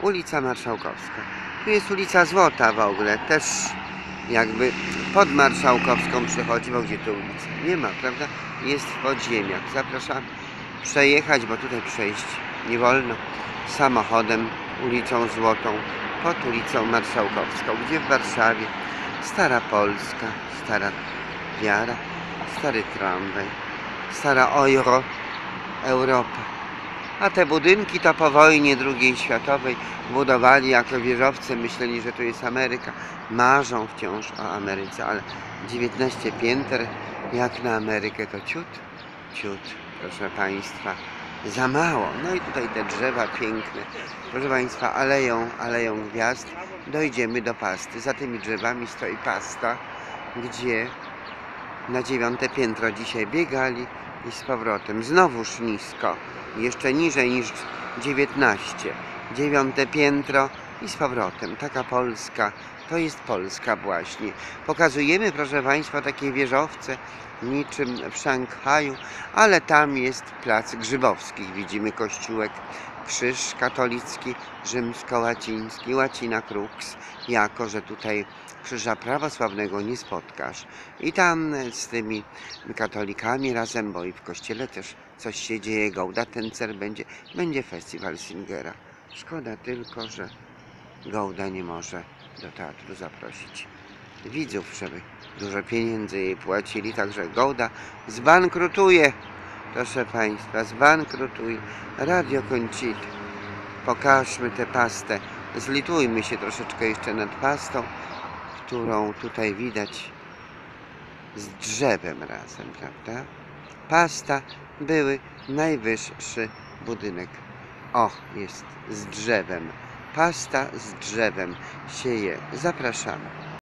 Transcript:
ulica Marszałkowska. Tu jest ulica Złota w ogóle, też jakby pod Marszałkowską przechodzi, bo gdzie to ulica? Nie ma, prawda? Jest w podziemiach. Zapraszam przejechać, bo tutaj przejść nie wolno samochodem ulicą Złotą pod ulicą Marszałkowską, gdzie w Warszawie stara Polska, stara wiara, stary tramwaj, stara Europa. A te budynki to po wojnie II światowej budowali jako wieżowce, myśleli, że to jest Ameryka. Marzą wciąż o Ameryce, ale 19 pięter jak na Amerykę to ciut, proszę Państwa, za mało. No i tutaj te drzewa piękne, proszę Państwa, aleją gwiazd. Dojdziemy do Pasty. Za tymi drzewami stoi Pasta, gdzie na 9 piętro dzisiaj biegali i z powrotem. Znowuż nisko, jeszcze niżej niż 19. 9 piętro i z powrotem. Taka Polska, to jest Polska właśnie. Pokazujemy, proszę Państwa, takie wieżowce niczym w Szanghaju, ale tam jest plac Grzybowskich. Widzimy kościółek, krzyż katolicki, rzymsko-łaciński, łacina crux, jako że tutaj krzyża prawosławnego nie spotkasz. I tam z tymi katolikami razem, bo i w kościele też coś się dzieje, Gauda-Tänzer będzie festiwal Singera. Szkoda tylko, że Gauda nie może do teatru zaprosić widzów, żeby dużo pieniędzy jej płacili, także Gauda zbankrutuje, proszę Państwa, zbankrutuje. Radio Conchita. Pokażmy tę pastę, zlitujmy się troszeczkę jeszcze nad pastą, którą tutaj widać z drzewem razem, prawda? Pasta, były najwyższy budynek. O, jest z drzewem. Pasta z drzewem się je. Zapraszamy.